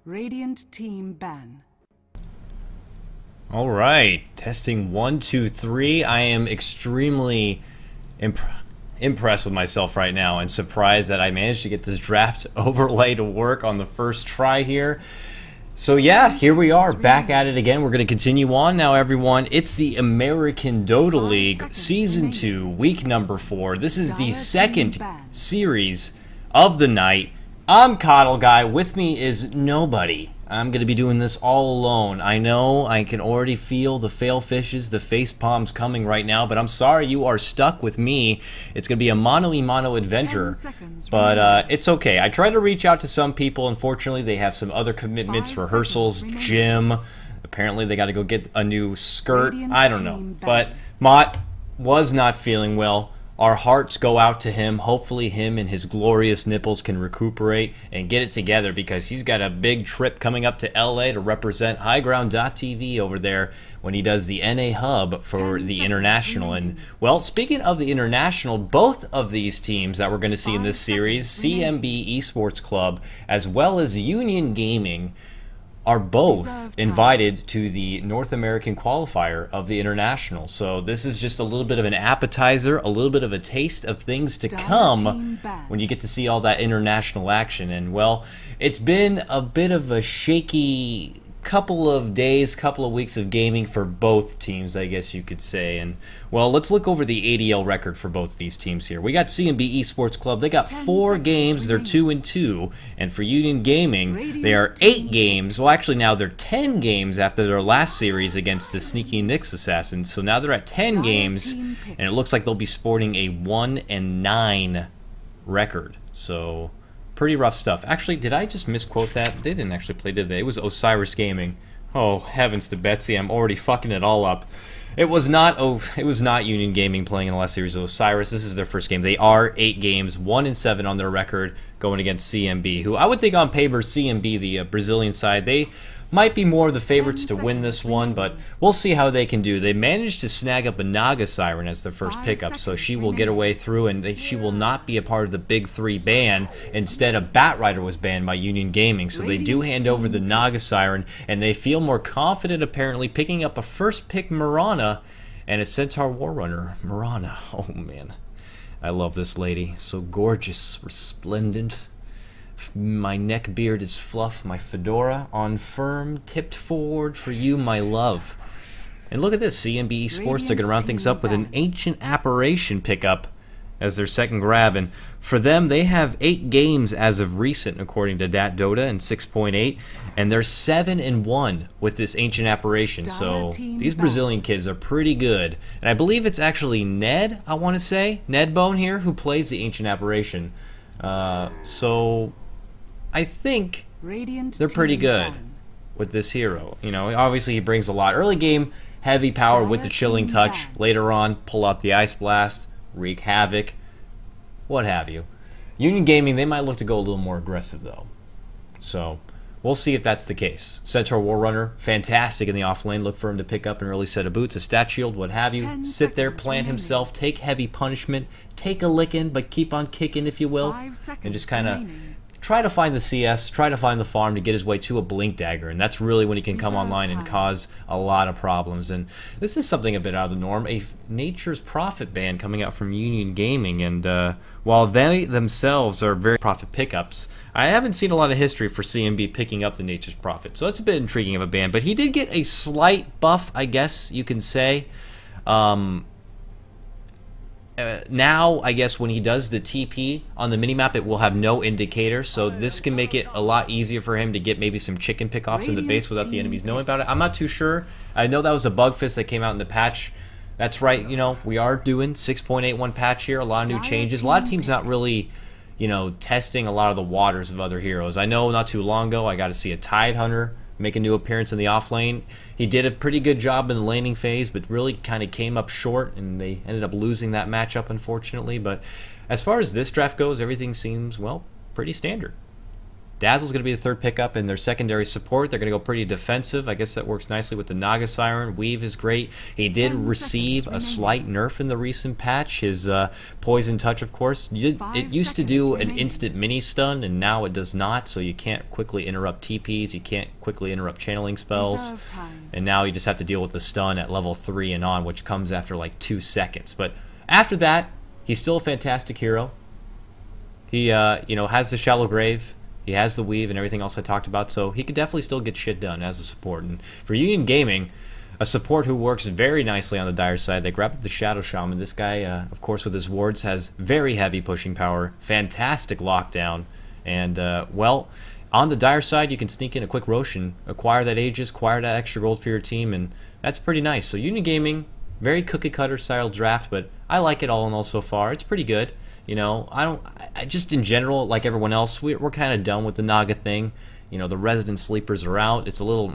Radiant team ban. All right, testing 1, 2, 3. I am extremely impressed with myself right now and surprised that I managed to get this draft overlay to work on the first try here. So yeah, here we are, back at it again. We're going to continue on now, everyone. It's the American Dota League Season 2, week number 4. This is the second series of the night. I'm Coddle Guy. With me is nobody. I'm going to be doing this all alone. I know I can already feel the fail fishes, the face palms coming right now, but I'm sorry you are stuck with me. It's going to be a mano-y-mano adventure, but it's okay. I tried to reach out to some people. Unfortunately, they have some other commitments, rehearsals, gym. Apparently, they got to go get a new skirt. I don't know, but Mott was not feeling well. Our hearts go out to him. Hopefully him and his glorious nipples can recuperate and get it together, because he's got a big trip coming up to LA to represent Highground.tv over there when he does the NA hub for the International. And, well, speaking of the International, both of these teams that we're going to see in this series, CMB Esports Club as well as Union Gaming, are both invited to the North American qualifier of the International. So this is just a little bit of an appetizer, a little bit of a taste of things to come when you get to see all that international action. And, well, it's been a bit of a shaky couple of days, couple of weeks of gaming for both teams, I guess you could say. And, well, let's look over the ADL record for both these teams here. We got CMB Esports Club. They got 4 games. They're 2-2. And for Union Gaming, they are 8 games. Well, actually, now they're 10 games after their last series against the Sneaky Nyx Assassins. So now they're at 10 games, and it looks like they'll be sporting a 1-9 record. So pretty rough stuff. Actually, did I just misquote that? They didn't actually play, did they? It was Osiris Gaming. Oh, heavens to Betsy, I'm already fucking it all up. It was not Union Gaming playing in the last series of Osiris. This is their first game. They are 8 games, 1-7 on their record, going against CMB, who I would think on paper, CMB, the Brazilian side, they might be more of the favorites to win this one, but we'll see how they can do. They managed to snag up a Naga Siren as their first pickup, so she will get away through, and she will not be a part of the Big 3 ban. Instead, a Batrider was banned by Union Gaming, so they do hand over the Naga Siren, and they feel more confident, apparently, picking up a first pick Mirana and a Centaur Warrunner. Mirana, oh man. I love this lady. So gorgeous, resplendent. My neck beard is fluff, my fedora on firm, tipped forward for you, my love. And look at this, CMB Esports, they're going to round things up with an Ancient Apparition pickup as their second grab. And for them, they have 8 games as of recent, according to Dat Dota, and 6.8. And they're 7-1 with this Ancient Apparition. So these Brazilian kids are pretty good. And I believe it's actually Ned, I want to say, Ned Bone here, who plays the Ancient Apparition. So I think they're pretty good with this hero. You know, obviously he brings a lot. Early game, heavy power with the Chilling Touch. Later on, pull out the Ice Blast, wreak havoc, what have you. Union Gaming, they might look to go a little more aggressive though. So we'll see if that's the case. Centaur Warrunner, fantastic in the off lane. Look for him to pick up an early set of boots, a stat shield, what have you. Sit there, plant himself, take heavy punishment, take a licking, but keep on kicking, if you will, and just kind of try to find the CS, try to find the farm to get his way to a Blink Dagger, and that's really when he can come online and cause a lot of problems. And this is something a bit out of the norm, a Nature's Prophet ban coming out from Union Gaming, and while they themselves are very profit pickups, I haven't seen a lot of history for CMB picking up the Nature's Prophet, so it's a bit intriguing of a ban, but he did get a slight buff, I guess you can say. Now, I guess when he does the TP on the minimap, it will have no indicator, so this can make it a lot easier for him to get maybe some chicken pickoffs in the base without the enemies knowing about it. I'm not too sure. I know that was a bug fix that came out in the patch. That's right, you know, we are doing 6.81 patch here, a lot of new changes. A lot of teams not really, you know, testing a lot of the waters of other heroes. I know not too long ago I got to see a Tidehunter make a new appearance in the off lane. He did a pretty good job in the laning phase, but really kind of came up short, and they ended up losing that matchup, unfortunately. But as far as this draft goes, everything seems, well, pretty standard. Dazzle's going to be the third pickup in their secondary support. They're going to go pretty defensive. I guess that works nicely with the Naga Siren. Weave is great. He did receive a slight nerf in the recent patch. His Poison Touch, of course. It used to do an instant mini stun, and now it does not, so you can't quickly interrupt TPs. You can't quickly interrupt channeling spells. And now you just have to deal with the stun at level 3 and on, which comes after like 2 seconds. But after that, he's still a fantastic hero. He, has the Shallow Grave. He has the Weave and everything else I talked about, so he could definitely still get shit done as a support. And for Union Gaming, a support who works very nicely on the Dire side, they grabbed the Shadow Shaman. This guy, of course, with his wards, has very heavy pushing power, fantastic lockdown, and, on the Dire side, you can sneak in a quick Roshan, acquire that Aegis, acquire that extra gold for your team, and that's pretty nice. So Union Gaming, very cookie-cutter style draft, but I like it all in all so far. It's pretty good. I just in general, like everyone else, we're kind of done with the Naga thing. The resident sleepers are out. It's a little...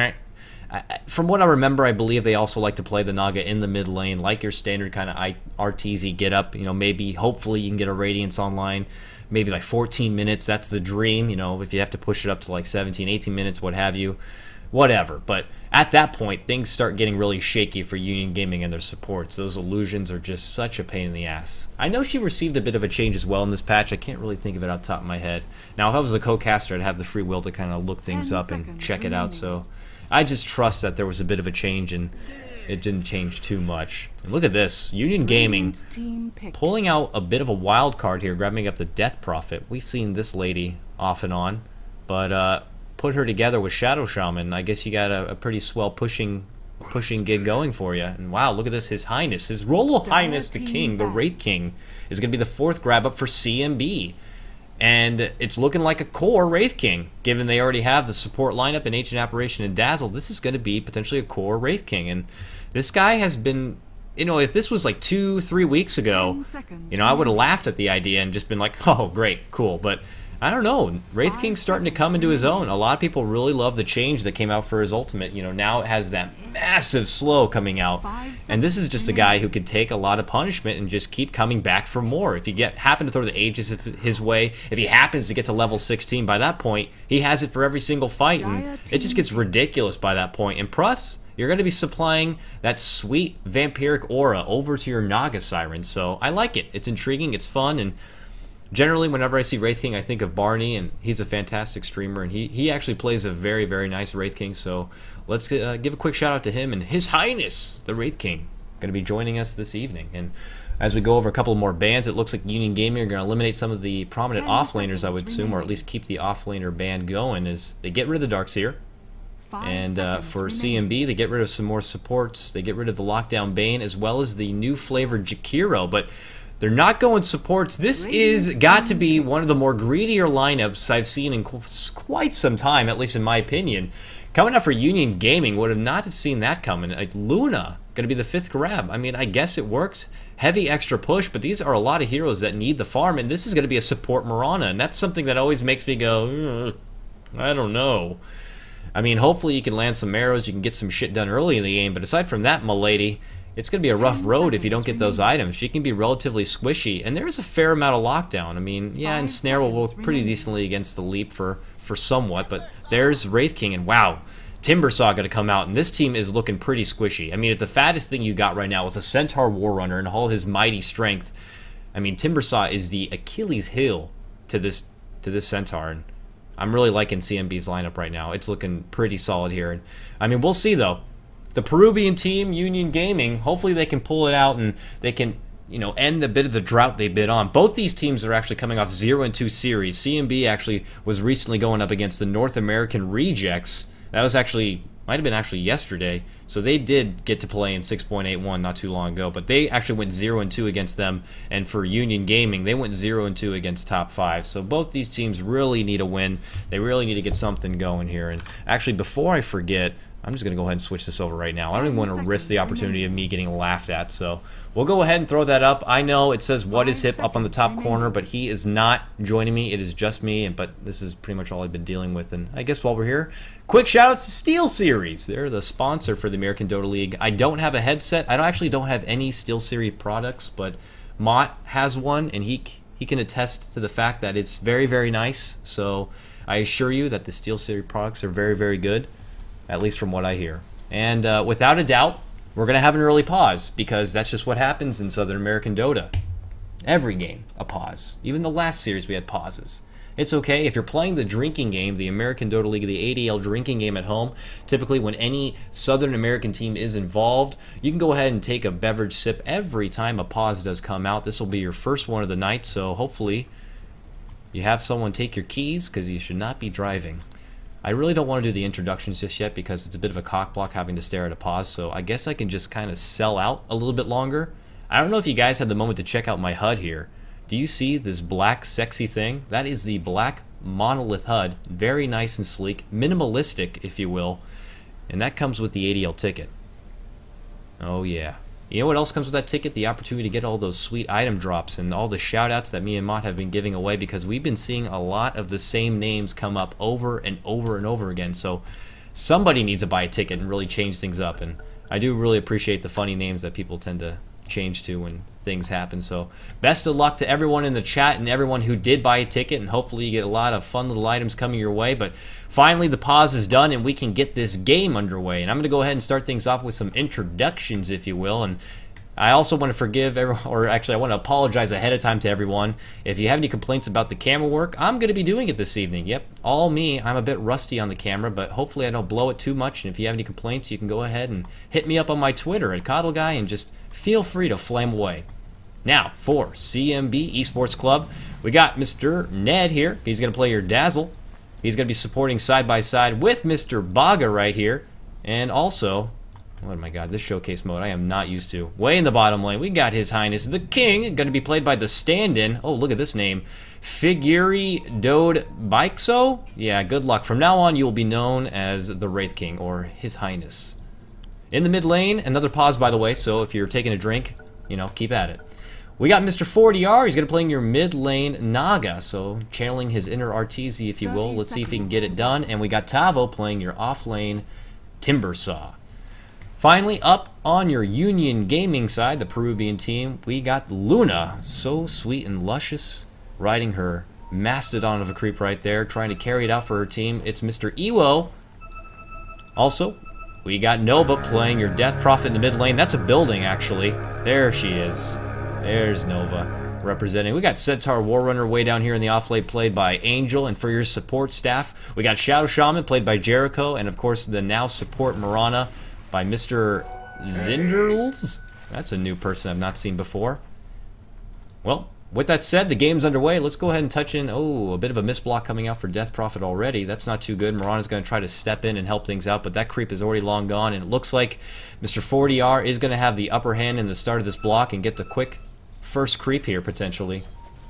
From what I remember, I believe they also like to play the Naga in the mid lane, like your standard kind of RTZ get up. Maybe, hopefully, you can get a Radiance online, maybe like 14 minutes. That's the dream, if you have to push it up to like 17, 18 minutes, what have you. Whatever, but at that point, things start getting really shaky for Union Gaming and their supports. Those illusions are just such a pain in the ass. I know she received a bit of a change as well in this patch. I can't really think of it off the top of my head. Now, if I was the co-caster, I'd have the free will to kind of look things up and check it out, so I just trust that there was a bit of a change and it didn't change too much. And look at this, Union Gaming pulling out a bit of a wild card here, grabbing up the Death Prophet. We've seen this lady off and on, but put her together with Shadow Shaman. I guess you got a pretty swell pushing gig going for you. And wow, look at this, His Highness, His Royal Highness the King, the Wraith King, is going to be the 4th grab up for CMB. And it's looking like a core Wraith King, given they already have the support lineup in Ancient Apparition and Dazzle. This is going to be potentially a core Wraith King. And this guy has been, if this was like 2-3 weeks ago, I would have laughed at the idea and just been like, oh, great, cool. But I don't know, Wraith King's starting to come into his own. A lot of people really love the change that came out for his ultimate. Now it has that massive slow coming out. And this is just a guy who could take a lot of punishment and just keep coming back for more. If you happen to throw the Aegis his way, if he happens to get to level 16, by that point, he has it for every single fight. And it just gets ridiculous by that point. And plus, you're going to be supplying that sweet vampiric aura over to your Naga Siren. So I like it. It's intriguing, it's fun, and generally, whenever I see Wraith King, I think of Barney, and he's a fantastic streamer, and he actually plays a very, very nice Wraith King, so let's give a quick shout out to him and His Highness, the Wraith King, going to be joining us this evening. And as we go over a couple more bans, it looks like Union Gaming are going to eliminate some of the prominent offlaners, I would assume, or at least keep the offlaner ban going, as they get rid of the Darkseer. And for CMB, they get rid of some more supports, they get rid of the Lockdown Bane, as well as the new flavored Jakiro, but they're not going supports. This is got to be one of the more greedier lineups I've seen in quite some time, at least in my opinion. Coming up for Union Gaming, would have not have seen that coming. Like Luna, going to be the 5th grab. I mean, I guess it works. Heavy extra push, but these are a lot of heroes that need the farm, and this is going to be a support Mirana, and that's something that always makes me go, I don't know. I mean, hopefully you can land some arrows, you can get some shit done early in the game, but aside from that, milady, it's going to be a rough road if you don't get those items. She can be relatively squishy, and there's a fair amount of lockdown. I mean, yeah, and Snare will work pretty decently against the Leap for somewhat, but there's Wraith King, and wow, Timbersaw going to come out, and this team is looking pretty squishy. I mean, if the fattest thing you got right now is a Centaur Warrunner and all his mighty strength, I mean, Timbersaw is the Achilles heel to this Centaur, and I'm really liking CMB's lineup right now. It's looking pretty solid here, and I mean, we'll see though. The Peruvian team, Union Gaming, hopefully they can pull it out and they can, end a bit of the drought they've been on. Both these teams are actually coming off 0-2 series. CMB actually was recently going up against the North American Rejects. That was actually, might have been actually yesterday. So they did get to play in 6.81 not too long ago, but they actually went 0-2 against them. And for Union Gaming, they went 0-2 against top 5. So both these teams really need a win. They really need to get something going here. And actually, before I forget, I'm just going to go ahead and switch this over right now. I don't even want to risk the opportunity of me getting laughed at, so we'll go ahead and throw that up. I know it says what is hip up on the top corner, but he is not joining me. It is just me, but this is pretty much all I've been dealing with. And I guess while we're here, quick shout outs to SteelSeries. They're the sponsor for the American Dota League. I don't have a headset. I actually don't have any SteelSeries products, but Mott has one, and he can attest to the fact that it's very, very nice. So I assure you that the Steel City products are very, very good, at least from what I hear. And without a doubt, we're going to have an early pause, because that's just what happens in Southern American Dota. Every game, a pause. Even the last series we had pauses. It's okay. If you're playing the drinking game, the American Dota League, the ADL drinking game at home, typically when any Southern American team is involved, you can go ahead and take a beverage sip every time a pause does come out. This will be your first one of the night, so hopefully you have someone take your keys, because you should not be driving. I really don't want to do the introductions just yet, because it's a bit of a cock block having to stare at a pause, so I guess I can just kind of sell out a little bit longer. I don't know if you guys had the moment to check out my HUD here. Do you see this black sexy thing? That is the black monolith HUD. Very nice and sleek, minimalistic if you will, and that comes with the ADL ticket. Oh yeah. You know what else comes with that ticket? The opportunity to get all those sweet item drops and all the shoutouts that me and Mott have been giving away, because we've been seeing a lot of the same names come up over and over and over again. So somebody needs to buy a ticket and really change things up, and I do really appreciate the funny names that people tend to change to when things happen. So best of luck to everyone in the chat and everyone who did buy a ticket, and hopefully you get a lot of fun little items coming your way. But finally the pause is done and we can get this game underway, and I'm going to go ahead and start things off with some introductions, if you will. And I also want to forgive everyone, or actually I want to apologize ahead of time to everyone. If you have any complaints about the camera work, I'm going to be doing it this evening. Yep, all me. I'm a bit rusty on the camera, but hopefully I don't blow it too much. And if you have any complaints, you can go ahead and hit me up on my Twitter at CoddleGuy, and just feel free to flame away. Now, for CMB Esports Club, we got Mr. Ned here. He's going to play your Dazzle. He's going to be supporting side by side with Mr. Baga right here. And also, oh my god, this showcase mode I am not used to. Way in the bottom lane, we got His Highness the King, going to be played by the stand-in. Oh, look at this name. Figuri Dode Bixo? Yeah, good luck. From now on, you will be known as the Wraith King, or His Highness. In the mid lane, another pause by the way, so if you're taking a drink, you know, keep at it. We got Mr. 4DR. He's going to play in your mid lane Naga, so channeling his inner Arteezy, if you will. Let's see if he can get it done. And we got Tavo playing your off lane Timbersaw. Finally, up on your Union Gaming side, the Peruvian team, we got Luna, so sweet and luscious, riding her mastodon of a creep right there, trying to carry it out for her team. It's Mr. Ewo. Also, we got Nova playing your Death Prophet in the mid lane. That's a building, actually. There she is. There's Nova representing. We got Centaur Warrunner way down here in the off lane, played by Angel. And for your support staff, we got Shadow Shaman played by Jericho, and of course the now support Mirana by Mr. Zinderls. That's a new person I've not seen before. Well, with that said, the game's underway. Let's go ahead and touch in. Oh, a bit of a miss block coming out for Death Prophet already. That's not too good. Mirana's going to try to step in and help things out, but that creep is already long gone, and it looks like Mr. 40R is going to have the upper hand in the start of this block and get the quick first creep here, potentially.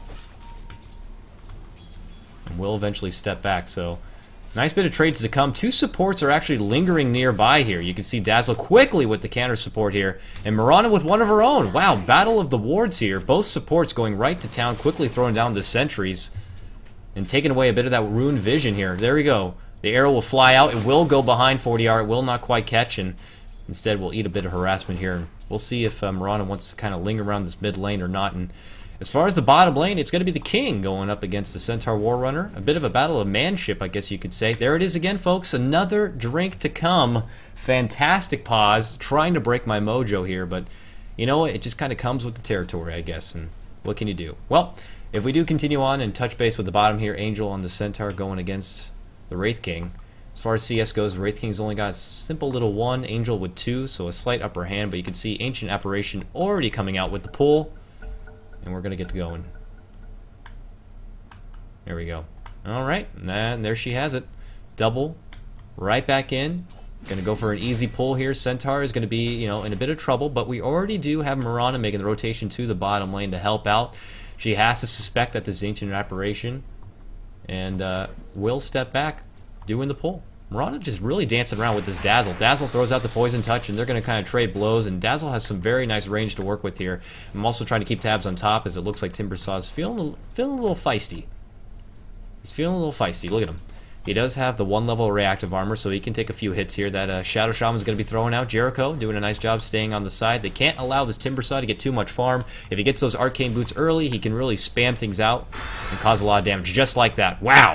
And will eventually step back, so nice bit of trades to come. Two supports are actually lingering nearby here. You can see Dazzle quickly with the counter support here, and Mirana with one of her own. Wow, battle of the wards here. Both supports going right to town, quickly throwing down the sentries and taking away a bit of that ruined vision here. There we go. The arrow will fly out. It will go behind 40R. It will not quite catch, and instead we'll eat a bit of harassment here. We'll see if Mirana wants to kind of linger around this mid lane or not. And as far as the bottom lane, it's going to be the King going up against the Centaur Warrunner. A bit of a battle of manship, I guess you could say. There it is again, folks. Another drink to come. Fantastic pause. Trying to break my mojo here, but you know what? It just kind of comes with the territory, I guess. And what can you do? Well, if we do continue on and touch base with the bottom here, Angel on the Centaur going against the Wraith King. As far as CS goes, Wraith King's only got a simple little 1, Angel with 2, so a slight upper hand, but you can see Ancient Apparition already coming out with the pull. And we're going to get to going. There we go. Alright, and there she has it. Double, right back in. Going to go for an easy pull here. Centaur is going to be, you know, in a bit of trouble, but we already do have Mirana making the rotation to the bottom lane to help out. She has to suspect that this is Ancient Apparition, and will step back, doing the pull. Mirana just really dancing around with this Dazzle. Dazzle throws out the Poison Touch, and they're going to kind of trade blows, and Dazzle has some very nice range to work with here. I'm also trying to keep tabs on top, as it looks like Timbersaw's feeling a little feisty. He's feeling a little feisty. Look at him. He does have the 1-level reactive armor, so he can take a few hits here. That Shadow Shaman's going to be throwing out. Jericho doing a nice job staying on the side. They can't allow this Timbersaw to get too much farm. If he gets those Arcane Boots early, he can really spam things out and cause a lot of damage, just like that. Wow!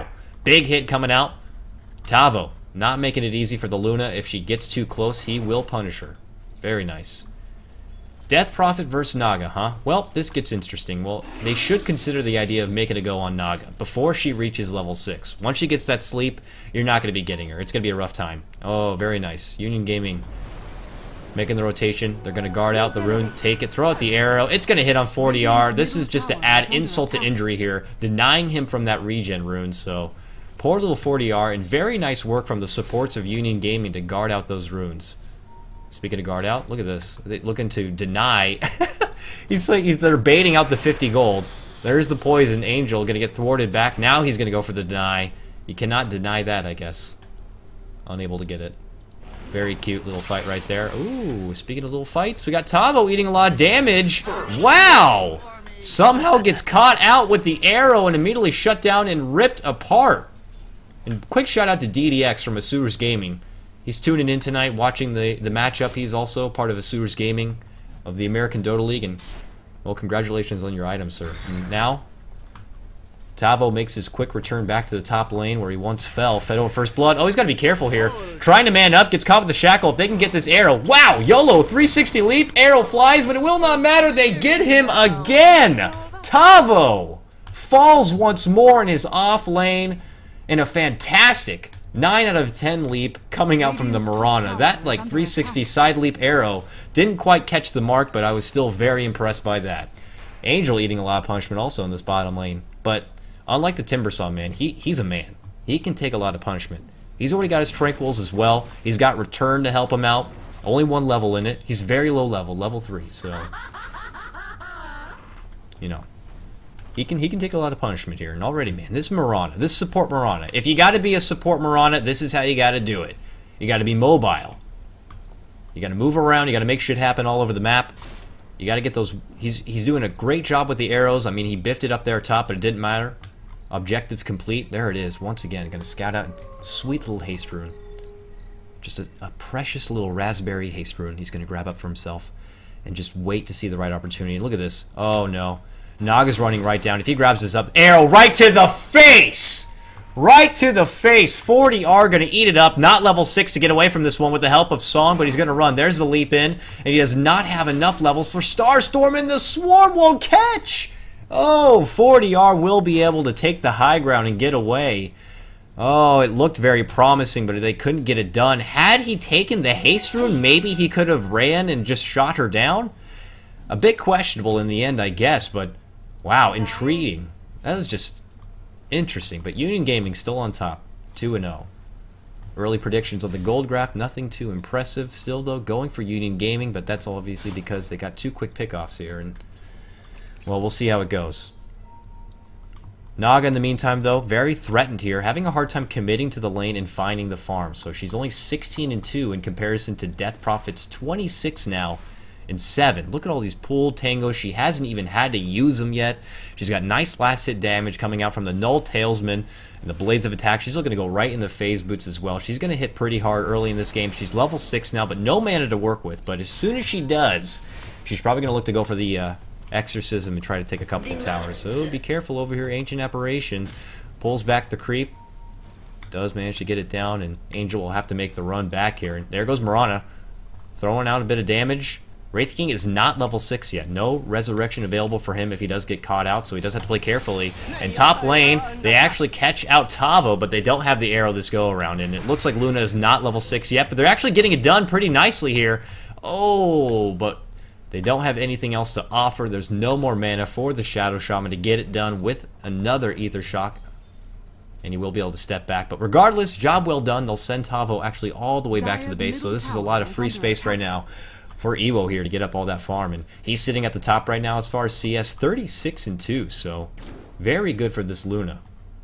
Big hit coming out. Tavo not making it easy for the Luna. If she gets too close, he will punish her. Very nice. Death Prophet versus Naga, huh? Well, this gets interesting. Well, they should consider the idea of making a go on Naga before she reaches level 6. Once she gets that sleep, you're not going to be getting her. It's going to be a rough time. Oh, very nice. Union Gaming making the rotation. They're going to guard out the rune, take it, throw out the arrow. It's going to hit on 40R. This is just to add insult to injury here, denying him from that regen rune. So, poor little 40R, and very nice work from the supports of Union Gaming to guard out those runes. Speaking of guard out, look at this. They're looking to deny. They're baiting out the 50 gold. There's the poison. Angel going to get thwarted back. Now he's going to go for the deny. You cannot deny that, I guess. Unable to get it. Very cute little fight right there. Ooh, speaking of little fights, we got Tavo eating a lot of damage. Wow! Somehow gets caught out with the arrow and immediately shut down and ripped apart. And quick shout out to DDX from Asura's Gaming. He's tuning in tonight, watching the matchup. He's also part of Asura's Gaming of the American Dota League. And, well, congratulations on your item, sir. And now, Tavo makes his quick return back to the top lane where he once fell. Fed over first blood. Oh, he's got to be careful here. Trying to man up, gets caught with the shackle. If they can get this arrow. Wow, YOLO, 360 leap. Arrow flies, but it will not matter. They get him again. Tavo falls once more in his off lane in a fantastic 9 out of 10 leap coming out from the Mirana. That like 360 side leap arrow didn't quite catch the mark, but I was still very impressed by that. Angel eating a lot of punishment also in this bottom lane, but unlike the Timbersaw, man, he's a man. He can take a lot of punishment. He's already got his Tranquils as well. He's got Return to help him out. Only 1 level in it. He's very low level, level 3, so you know. He can take a lot of punishment here. And already, man, this Mirana, this support Mirana. If you got to be a support Mirana, this is how you got to do it. You got to be mobile. You got to move around. You got to make shit happen all over the map. You got to get those. He's doing a great job with the arrows. I mean, he biffed it up there top, but it didn't matter. Objective complete. There it is. Once again, going to scout out. Sweet little haste rune. Just a precious little raspberry haste rune. He's going to grab up for himself and just wait to see the right opportunity. Look at this. Oh no. Naga's running right down. If he grabs this up, arrow right to the face! Right to the face. 40R going to eat it up. Not level 6 to get away from this one with the help of Song, but he's going to run. There's the leap in, and he does not have enough levels for Starstorm, and the Swarm won't catch! Oh, 40R will be able to take the high ground and get away. Oh, it looked very promising, but they couldn't get it done. Had he taken the haste rune, maybe he could have ran and just shot her down? A bit questionable in the end, I guess, but wow, intriguing. That was just interesting. But Union Gaming still on top, 2-0. Early predictions on the gold graph, nothing too impressive. Still, though, going for Union Gaming, but that's obviously because they got 2 quick pickoffs here. And, well, we'll see how it goes. Naga, in the meantime, though, very threatened here, having a hard time committing to the lane and finding the farm. So she's only 16-2 in comparison to Death Prophet's 26 now. And 7. Look at all these pooled tangos. She hasn't even had to use them yet. She's got nice last hit damage coming out from the Null Tailsman and the Blades of Attack. She's looking to go right in the phase boots as well. She's going to hit pretty hard early in this game. She's level 6 now, but no mana to work with. But as soon as she does, she's probably going to look to go for the Exorcism and try to take a couple of towers. So be careful over here. Ancient Apparition pulls back the creep. Does manage to get it down, and Angel will have to make the run back here. And there goes Mirana, throwing out a bit of damage. Wraith King is not level 6 yet. No resurrection available for him if he does get caught out, so he does have to play carefully. And top lane, they actually catch out Tavo, but they don't have the arrow this go around. And it looks like Luna is not level 6 yet, but they're actually getting it done pretty nicely here. Oh, but they don't have anything else to offer. There's no more mana for the Shadow Shaman to get it done with another Ether Shock. And he will be able to step back. But regardless, job well done. They'll send Tavo actually all the way back to the base, so this is a lot of free space right now for Evo here to get up all that farm. And he's sitting at the top right now as far as CS, 36-2, so very good for this Luna.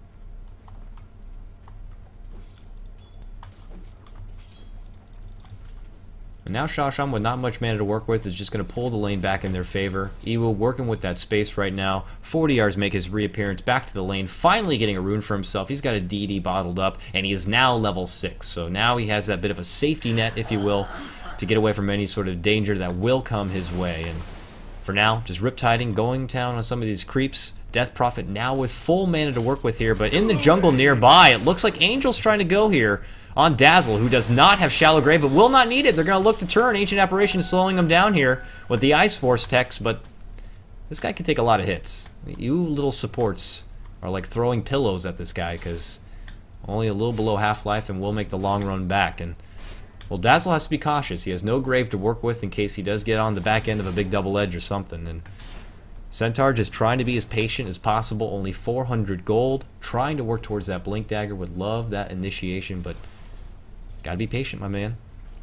And now Shawsham, with not much mana to work with, is just going to pull the lane back in their favor. Evo working with that space right now. 40Rs make his reappearance back to the lane, finally getting a rune for himself. He's got a DD bottled up, and he is now level 6. So now he has that bit of a safety net, if you will, to get away from any sort of danger that will come his way. And for now, just riptiding, going down on some of these creeps. Death Prophet now with full mana to work with here, but in the jungle nearby, it looks like Angel's trying to go here on Dazzle, who does not have Shallow Grave, but will not need it. They're going to look to turn. Ancient Apparition slowing them down here with the Ice Force techs, but this guy can take a lot of hits. You little supports are like throwing pillows at this guy, because only a little below half-life and will make the long run back. And well, Dazzle has to be cautious. He has no grave to work with in case he does get on the back end of a big double edge or something. And Centaur just trying to be as patient as possible. Only 400 gold. Trying to work towards that Blink Dagger. Would love that initiation, but gotta be patient, my man.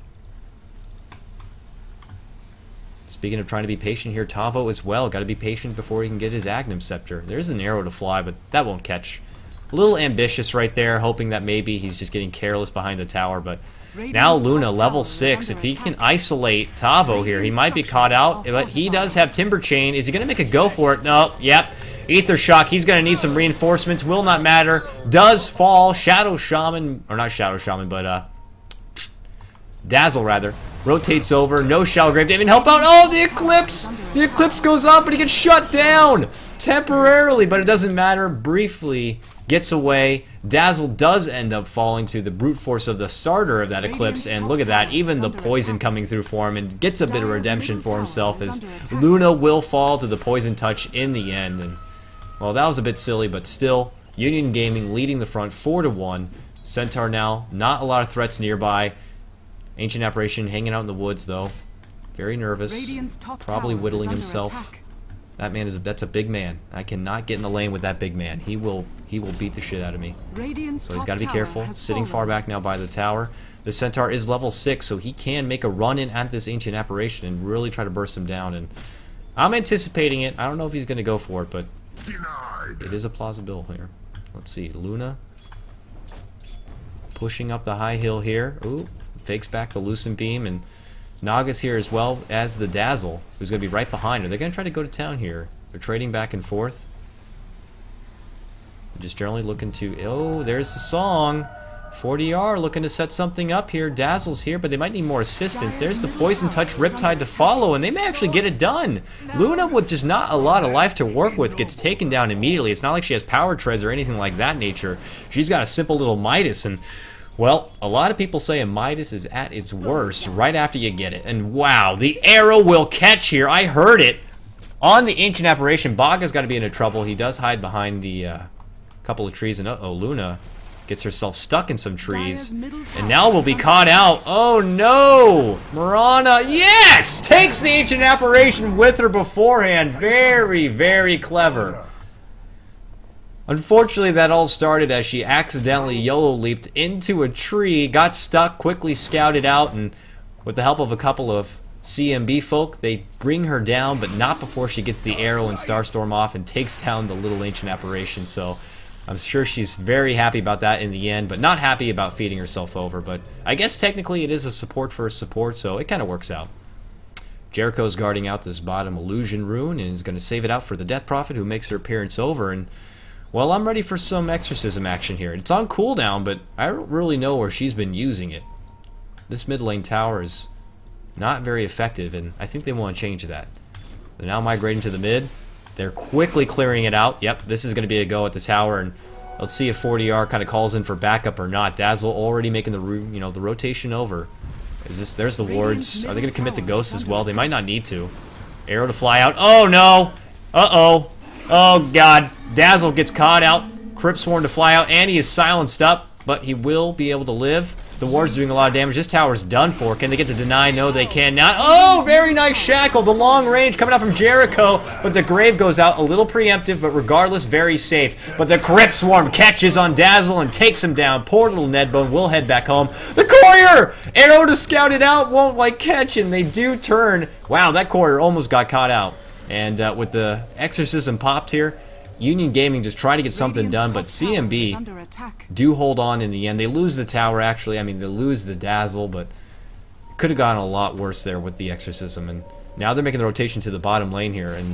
Speaking of trying to be patient here, Tavo as well. Gotta be patient before he can get his Agnum Scepter. There's an arrow to fly, but that won't catch. A little ambitious right there, hoping that maybe he's just getting careless behind the tower, but now Luna, level 6. If he can isolate Tavo here, he might be caught out, but he does have Timber Chain. Is he going to make a go for it? No, yep. Aether Shock, he's going to need some reinforcements. Will not matter. Does fall. Shadow Shaman, or not Shadow Shaman, but Dazzle, rather. Rotates over. No Shallow Grave to even help out. Oh, the Eclipse! The Eclipse goes up, but he gets shut down temporarily, but it doesn't matter. Briefly gets away. Dazzle does end up falling to the brute force of the starter of that Eclipse, and look at that, even the poison coming through for him, and gets a bit of redemption for himself as Luna will fall to the poison touch in the end. And well, that was a bit silly, but still, Union Gaming leading the front 4-1. Centaur now, not a lot of threats nearby. Ancient Apparition hanging out in the woods though, very nervous, probably whittling himself. That man that's a big man. I cannot get in the lane with that big man. He will beat the shit out of me. So he's got to be careful. Sitting far back now by the tower. The Centaur is level 6, so he can make a run in at this Ancient Apparition and really try to burst him down. And I'm anticipating it. I don't know if he's going to go for it, but it is a plausible here. Let's see. Luna pushing up the high hill here. Ooh, fakes back the Lucent Beam, and Naga's here as well as the Dazzle, who's going to be right behind her. They're going to try to go to town here. They're trading back and forth. Just generally looking to... Oh, there's the song. 40R looking to set something up here. Dazzle's here, but they might need more assistance. There's the Poison Touch Riptide to follow, and they may actually get it done. Luna, with just not a lot of life to work with, gets taken down immediately. It's not like she has power treads or anything like that nature. She's got a simple little Midas, and... well, a lot of people say a Midas is at its worst right after you get it. And wow, the arrow will catch here. I heard it. On the Ancient Apparition, Baga's got to be into trouble. He does hide behind the couple of trees. And uh-oh, Luna gets herself stuck in some trees. And now will be caught out. Oh no! Mirana, yes! Takes the Ancient Apparition with her beforehand. Very, very clever. Unfortunately, that all started as she accidentally YOLO leaped into a tree, got stuck, quickly scouted out, and with the help of a couple of CMB folk, they bring her down, but not before she gets the arrow and Starstorm off and takes down the little Ancient Apparition. So I'm sure she's very happy about that in the end, but not happy about feeding herself over. But I guess technically it is a support for a support, so it kind of works out. Jericho's guarding out this bottom Illusion Rune and is going to save it out for the Death Prophet, who makes her appearance over. And well, I'm ready for some Exorcism action here. It's on cooldown, but I don't really know where she's been using it. This mid lane tower is not very effective, and I think they want to change that. They're now migrating to the mid. They're quickly clearing it out. Yep, this is going to be a go at the tower, and let's see if 40R kind of calls in for backup or not. Dazzle already making the the rotation over. Is this? There's the wards. Are they going to commit the ghosts as well? They might not need to. Arrow to fly out. Oh no! Uh-oh. Oh god. Dazzle gets caught out. Cryptsworn to fly out, and he is silenced up, but he will be able to live. The ward's doing a lot of damage. This tower's done for. Can they get to deny? No, they cannot. Oh, very nice shackle. The long range coming out from Jericho, but the grave goes out a little preemptive, but regardless, very safe. But the Cryptswarm catches on Dazzle and takes him down. Poor little Nedbone will head back home. The Courier! Arrow to scout it out, won't catch, and they do turn. Wow, that Courier almost got caught out. And with the Exorcism popped here, Union Gaming just try to get something done, but CMB do hold on in the end. They lose the tower, actually. I mean, they lose the Dazzle, but it could have gotten a lot worse there with the Exorcism. And now they're making the rotation to the bottom lane here, and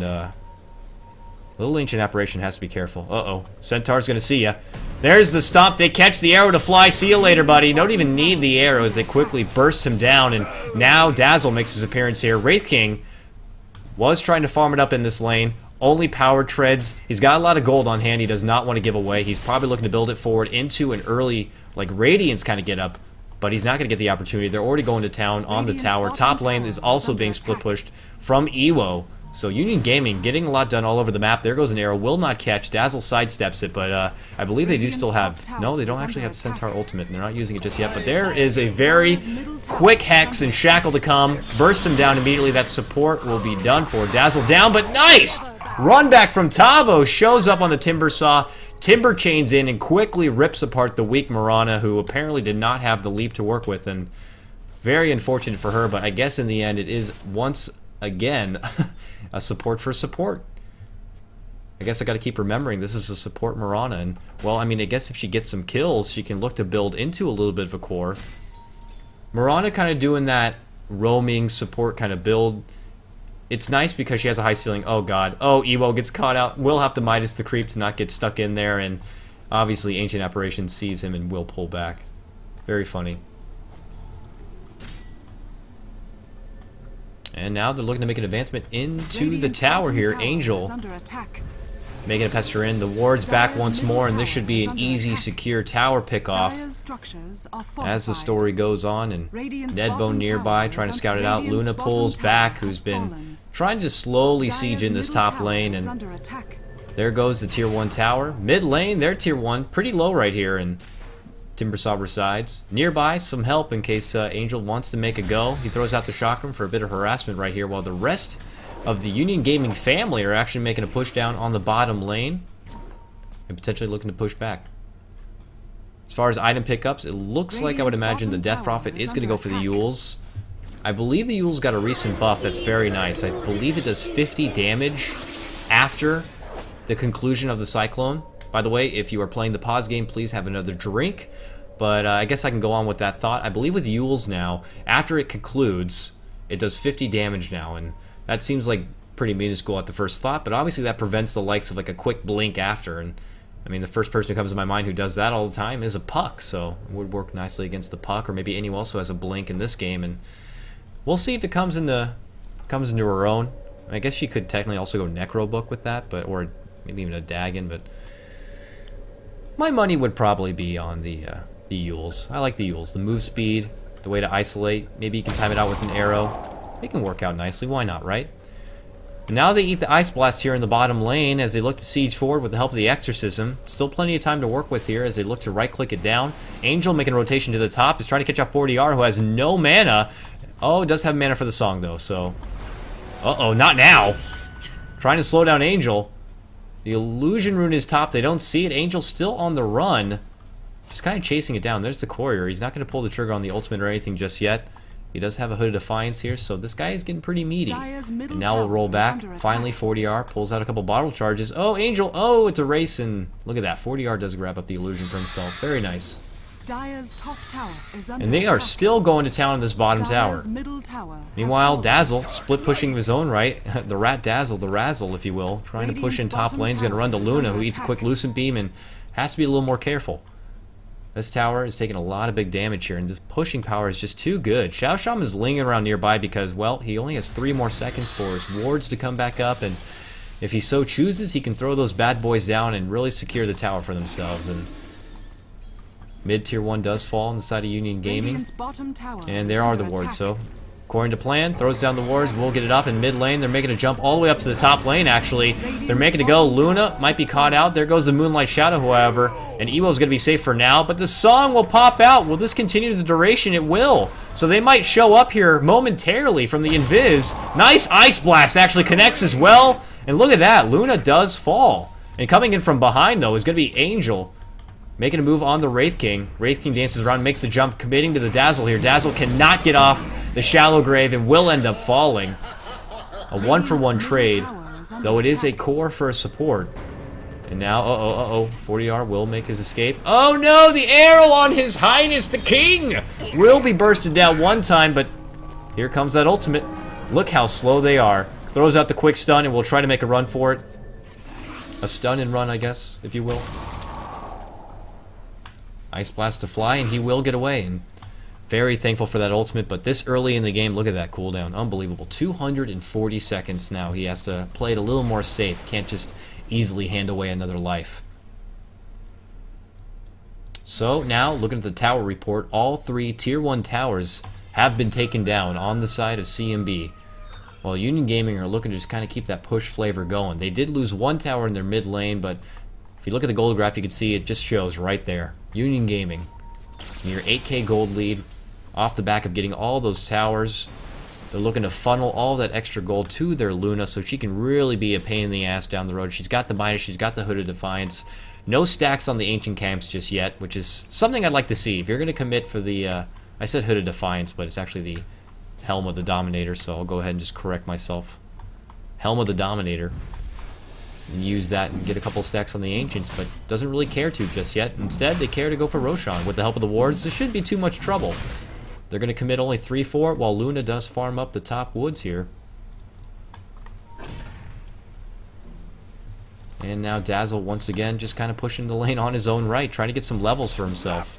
little Ancient Apparition has to be careful. Uh-oh. Centaur's going to see ya. There's the stomp. They catch the arrow to fly. See you later, buddy. Don't even need the arrow as they quickly burst him down, and now Dazzle makes his appearance here. Wraith King Was trying to farm it up in this lane. Only power treads. He's got a lot of gold on hand he does not want to give away. He's probably looking to build it forward into an early, like, Radiance kind of get up. But he's not going to get the opportunity. They're already going to town on the tower. Top lane is also being split pushed from Ewo. So Union Gaming getting a lot done all over the map. There goes an arrow. Will not catch. Dazzle sidesteps it, but I believe they do still have... No, they don't actually have Centaur Ultimate, and they're not using it just yet. But there is a very quick Hex and Shackle to come. Burst him down immediately. That support will be done for. Dazzle down, but nice! Run back from Tavo. Shows up on the Timber Saw. Timber chains in and quickly rips apart the weak Mirana, who apparently did not have the leap to work with. And very unfortunate for her, but I guess in the end it is once again a support for support. I guess I got to keep remembering this is a support Mirana, and well, I mean, I guess if she gets some kills, she can look to build into a little bit of a core. Mirana kind of doing that roaming support kind of build. It's nice because she has a high ceiling. Oh god. Oh, Ewo gets caught out. Will have to Midas the creep to not get stuck in there, and obviously Ancient Apparition sees him and will pull back. Very funny. And now they're looking to make an advancement into the tower here. Angel making a pester in. The ward's back once more, and this should be an easy, secure tower pickoff as the story goes on. And Nedbone nearby trying to scout it out. Luna pulls back, who's been trying to slowly siege in this top lane. And there goes the tier 1 tower. Mid lane, they're tier 1. Pretty low right here. And Timbersaw resides. Nearby, some help in case Angel wants to make a go. He throws out the shotgun for a bit of harassment right here, while the rest of the Union Gaming family are actually making a push down on the bottom lane and potentially looking to push back. As far as item pickups, it looks like I would imagine the Death Prophet is going to go for the Euls. I believe the Euls got a recent buff that's very nice. I believe it does 50 damage after the conclusion of the Cyclone. By the way, if you are playing the pause game, please have another drink. But I guess I can go on with that thought. I believe with Euls now, after it concludes, it does 50 damage now, and that seems like pretty minuscule at the first thought, but obviously that prevents the likes of like a quick blink after. And I mean, the first person who comes to my mind who does that all the time is a Puck, so it would work nicely against the Puck, or maybe anyone else who has a blink in this game. And we'll see if it comes into her own. I guess she could technically also go Necro Book with that, but or maybe even a Dagon, but my money would probably be on the Euls. I like the Euls. The move speed, the way to isolate. Maybe you can time it out with an arrow. It can work out nicely. Why not, right? And now they eat the Ice Blast here in the bottom lane as they look to siege forward with the help of the Exorcism. Still plenty of time to work with here as they look to right-click it down. Angel making a rotation to the top. Is trying to catch out 40R, who has no mana. Oh, does have mana for the song, though, so... Uh-oh, not now. Trying to slow down Angel. The Illusion Rune is top. They don't see it. Angel still on the run. Just kind of chasing it down. There's the Courier. He's not going to pull the trigger on the ultimate or anything just yet. He does have a Hood of Defiance here, so this guy is getting pretty meaty. And now we'll roll back. Finally, 40R pulls out a couple bottle charges. Oh, Angel! Oh, it's a race, and look at that. 40R does grab up the illusion for himself. Very nice. And they are still going to town in this bottom tower. Meanwhile, Dazzle, split pushing his own right. The Rat Dazzle, the Razzle, if you will. Trying to push in top lane. He's going to run to Luna, who eats a quick Lucent Beam and has to be a little more careful. This tower is taking a lot of big damage here, and this pushing power is just too good. Shadow Shaman is lingering around nearby because, well, he only has 3 more seconds for his wards to come back up, and if he so chooses, he can throw those bad boys down and really secure the tower for themselves. And mid tier 1 does fall on the side of Union Gaming, and there are the wards. So according to plan, throws down the wards, we'll get it up in mid lane. They're making a jump all the way up to the top lane, actually. They're making it go. Luna might be caught out. There goes the Moonlight Shadow, however, and Ewo's going to be safe for now, but the song will pop out. Will this continue the duration? It will. So they might show up here momentarily from the Invis. Nice Ice Blast actually connects as well, and look at that. Luna does fall. And coming in from behind, though, is going to be Angel. Making a move on the Wraith King. Wraith King dances around, makes the jump, committing to the Dazzle here. Dazzle cannot get off the Shallow Grave and will end up falling. A 1-for-1 trade, though it is a core for a support. And now, 40R will make his escape. Oh no, the arrow on His Highness the King will be bursted down one time, but here comes that ultimate. Look how slow they are. Throws out the quick stun and will try to make a run for it. A stun and run, I guess, if you will. Ice Blast to fly, and he will get away. And Very thankful for that ultimate, but this early in the game, look at that cooldown. Unbelievable. 240 seconds now. He has to play it a little more safe. Can't just easily hand away another life. So now, looking at the tower report, all 3 tier 1 towers have been taken down on the side of CMB. While Union Gaming are looking to just kind of keep that push flavor going. They did lose 1 tower in their mid lane, but if you look at the gold graph, you can see it just shows right there. Union Gaming, near 8k gold lead, off the back of getting all those towers. They're looking to funnel all that extra gold to their Luna so she can really be a pain in the ass down the road. She's got the Midas, she's got the Hood of Defiance. No stacks on the Ancient Camps just yet, which is something I'd like to see. If you're going to commit for the, I said Hood of Defiance, but it's actually the Helm of the Dominator, so I'll go ahead and just correct myself. Helm of the Dominator. And use that and get a couple stacks on the Ancients, but doesn't really care to just yet. Instead, they care to go for Roshan. With the help of the wards, there shouldn't be too much trouble. They're going to commit only 3-4, while Luna does farm up the top woods here. And now Dazzle, once again, just kind of pushing the lane on his own right, trying to get some levels for himself.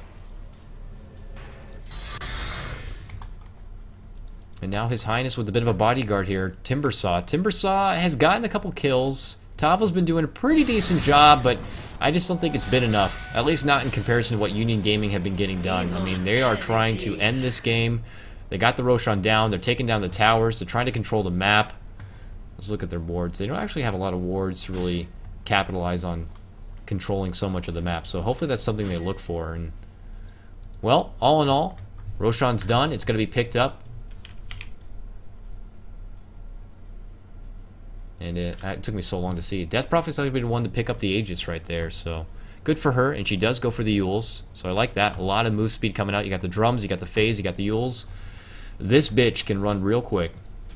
And now His Highness with a bit of a bodyguard here, Timbersaw. Timbersaw has gotten a couple kills. Tavo's been doing a pretty decent job, but I just don't think it's been enough. At least not in comparison to what Union Gaming have been getting done. I mean, they are trying to end this game. They got the Roshan down. They're taking down the towers. They're trying to control the map. Let's look at their wards. They don't actually have a lot of wards to really capitalize on controlling so much of the map. So hopefully that's something they look for. And well, all in all, Roshan's done. It's going to be picked up. And it took me so long to see. Death Prophet's actually been one to pick up the Aegis right there, so good for her. And she does go for the Euls, so I like that. A lot of move speed coming out. You got the drums, you got the phase, you got the Euls. This bitch can run real quick.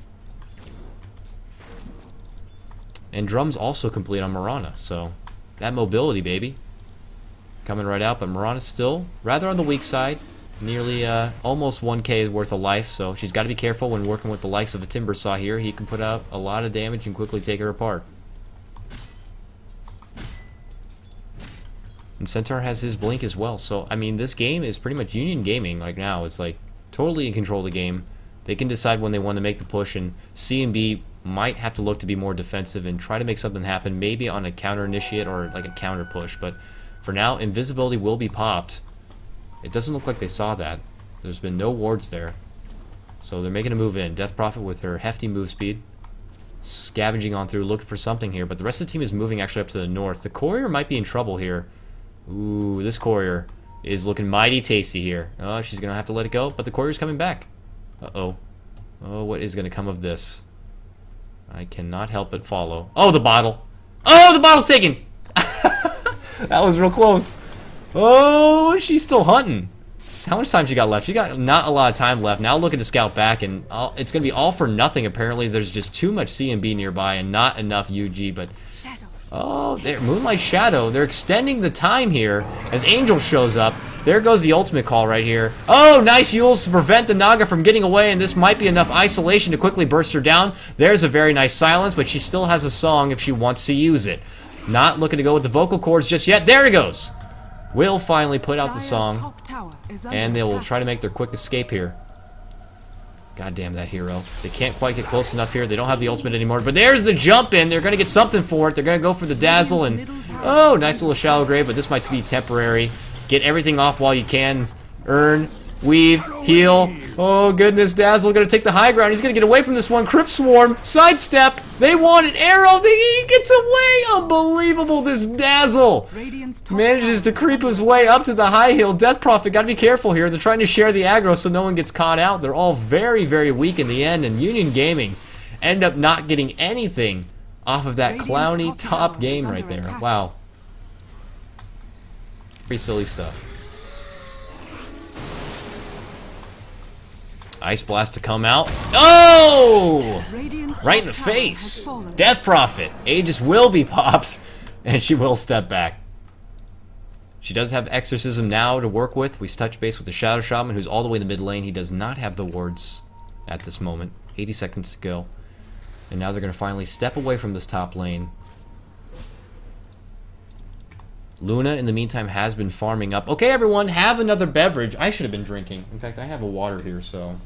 And drums also complete on Mirana, so that mobility, baby, coming right out. But Mirana's still rather on the weak side. Nearly almost 1k worth of life, so she's got to be careful when working with the likes of a Timbersaw here. He can put out a lot of damage and quickly take her apart. And Centaur has his blink as well, so I mean this game is pretty much Union Gaming right now. It's like totally in control of the game. They can decide when they want to make the push, and CMB might have to look to be more defensive and try to make something happen, maybe on a counter initiate or like a counter push. But for now, invisibility will be popped. It doesn't look like they saw that. There's been no wards there. So they're making a move in. Death Prophet with her hefty move speed. Scavenging on through, looking for something here. But the rest of the team is moving actually up to the north. The Courier might be in trouble here. Ooh, this Courier is looking mighty tasty here. Oh, she's going to have to let it go. But the Courier's coming back. Uh-oh. Oh, what is going to come of this? I cannot help but follow. Oh, the bottle. Oh, the bottle's taken! That was real close. Oh, she's still hunting. How much time she got left? She got not a lot of time left. Now looking to scout back, and it's going to be all for nothing. Apparently, there's just too much CMB nearby and not enough UG. But oh, there, Moonlight Shadow. They're extending the time here as Angel shows up. There goes the ultimate call right here. Oh, nice Euls to prevent the Naga from getting away, and this might be enough isolation to quickly burst her down. There's a very nice silence, but she still has a song if she wants to use it. Not looking to go with the vocal cords just yet. There he goes. Will finally put out the song, and they will try to make their quick escape here. God damn that hero. They can't quite get close enough here. They don't have the ultimate anymore, but there's the jump in. They're going to get something for it. They're going to go for the Dazzle, and oh, nice little shallow grave, but this might be temporary. Get everything off while you can. Earn, weave, heal. Oh goodness, Dazzle going to take the high ground. He's going to get away from this one. Crypt Swarm, sidestep. They want an arrow. He gets away. Unbelievable, this Dazzle manages to creep his way up to the high hill. Death Prophet, got to be careful here. They're trying to share the aggro so no one gets caught out. They're all very, very weak in the end, and Union Gaming end up not getting anything off of that clowny top game right there. Wow. Pretty silly stuff. Ice Blast to come out. Oh! Right in the face. Death Prophet. Aegis will be popped, and she will step back. She does have Exorcism now to work with. We touch base with the Shadow Shaman, who's all the way in the mid lane. He does not have the wards at this moment. 80 seconds to go. And now they're going to finally step away from this top lane. Luna, in the meantime, has been farming up. Okay, everyone, have another beverage. I should have been drinking. In fact, I have a water here, so...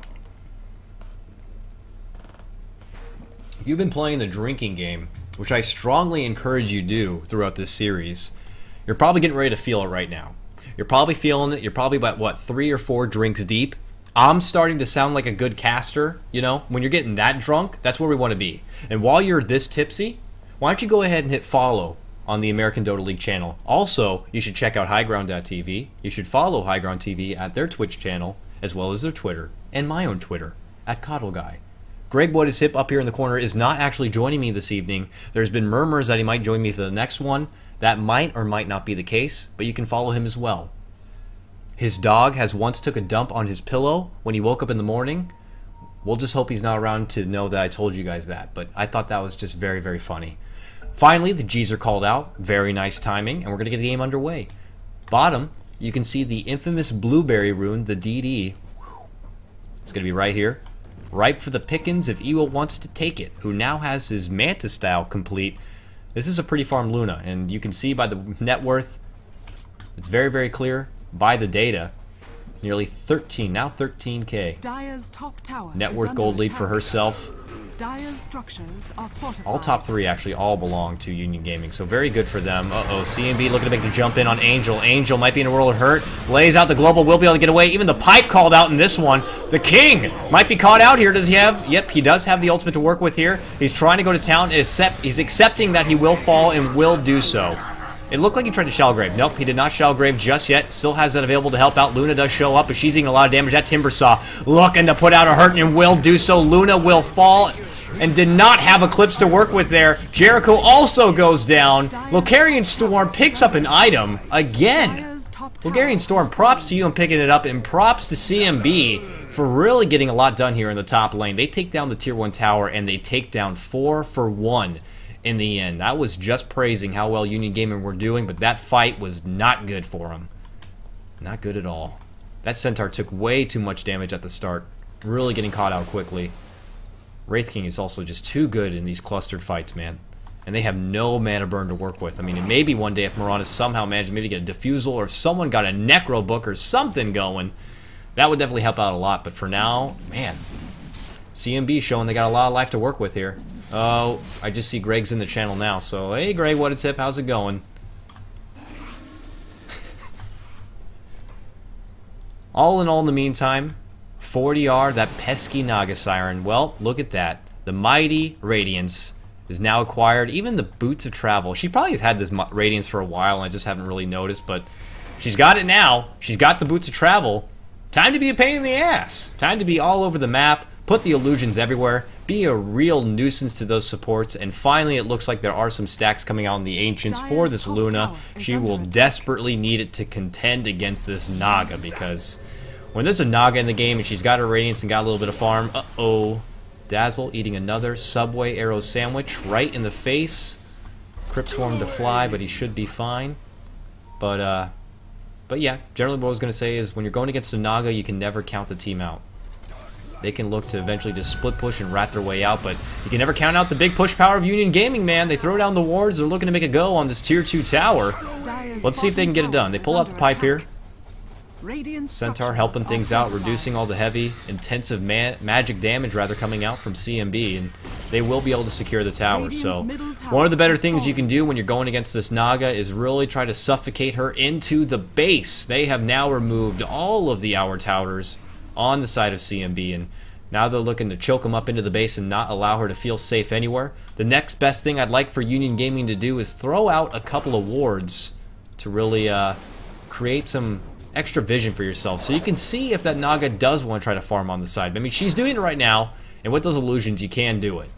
If you've been playing the drinking game, which I strongly encourage you do throughout this series, you're probably getting ready to feel it right now. You're probably feeling it. You're probably about, what, 3 or 4 drinks deep. I'm starting to sound like a good caster, you know? When you're getting that drunk, that's where we want to be. And while you're this tipsy, why don't you go ahead and hit follow on the American Dota League channel. Also, you should check out highground.tv. You should follow Highground TV at their Twitch channel, as well as their Twitter, and my own Twitter, at CoddleGuy. Greg What Is Hip up here in the corner is not actually joining me this evening. There's been murmurs that he might join me for the next one. That might or might not be the case, but you can follow him as well. His dog has once took a dump on his pillow when he woke up in the morning. We'll just hope he's not around to know that I told you guys that, but I thought that was just very, very funny. Finally, the G's are called out. Very nice timing, and we're going to get the game underway. Bottom, you can see the infamous blueberry rune, the DD. It's going to be right here. Ripe for the pickings if Ewa wants to take it, who now has his Manta style complete. This is a pretty farm Luna, and you can see by the net worth, it's very, very clear. By the data, nearly 13, now 13k. Dire's top tower net worth gold lead for herself. Dire's structures are fortified. All top 3 actually all belong to Union Gaming, so very good for them. Uh-oh, CMB looking to make the jump in on Angel. Angel might be in a world of hurt. Lays out the global, will be able to get away. Even the pipe called out in this one. The King might be caught out here. Does he have? Yep, he does have the ultimate to work with here. He's trying to go to town. He's accepting that he will fall and will do so. It looked like he tried to Shellgrave. Nope, he did not Shellgrave just yet. Still has that available to help out. Luna does show up, but she's eating a lot of damage. That Timbersaw looking to put out a hurt and will do so. Luna will fall and did not have Eclipse to work with there. Jericho also goes down. Locarian Storm picks up an item again. Locarian Storm, props to you on picking it up, and props to CMB for really getting a lot done here in the top lane. They take down the tier 1 tower, and they take down 4 for 1 in the end. I was just praising how well Union Gaming were doing, but that fight was not good for them. Not good at all. That Centaur took way too much damage at the start. Really getting caught out quickly. Wraith King is also just too good in these clustered fights, man. And they have no mana burn to work with. I mean, it may be one day if Mirana somehow managed maybe to get a Diffusal, or if someone got a Necro Book or something going, that would definitely help out a lot. But for now, man, CMB showing they got a lot of life to work with here. Oh, I just see Greg's in the channel now. So, hey, Greg, what is hip? How's it going? All in all, in the meantime, 40R, that pesky Naga Siren. Well, look at that. The mighty Radiance is now acquired. Even the Boots of Travel. She probably has had this Radiance for a while, and I just haven't really noticed, but she's got it now. She's got the Boots of Travel. Time to be a pain in the ass. Time to be all over the map. Put the illusions everywhere. Be a real nuisance to those supports. And finally, it looks like there are some stacks coming out in the Ancients for this Luna. She will desperately need it to contend against this Naga, because when there's a Naga in the game and she's got her Radiance and got a little bit of farm, uh-oh. Dazzle eating another Subway Arrow sandwich right in the face. Crypt Swarm to fly, but he should be fine. But yeah, generally what I was going to say is when you're going against a Naga, you can never count the team out. They can look to eventually just split push and rat their way out, but you can never count out the big push power of Union Gaming, man. They throw down the wards. They're looking to make a go on this tier 2 tower. Let's see if they can get it done. They pull out the pipe here. Centaur helping things out, reducing all the heavy, intensive magic damage rather coming out from CMB, and they will be able to secure the tower. So one of the better things you can do when you're going against this Naga is really try to suffocate her into the base. They have now removed all of the Hour Towers on the side of CMB, and now they're looking to choke them up into the base and not allow her to feel safe anywhere. The next best thing I'd like for Union Gaming to do is throw out a couple of wards to really create some extra vision for yourself, so you can see if that Naga does want to try to farm on the side. I mean, she's doing it right now, and with those illusions, you can do it.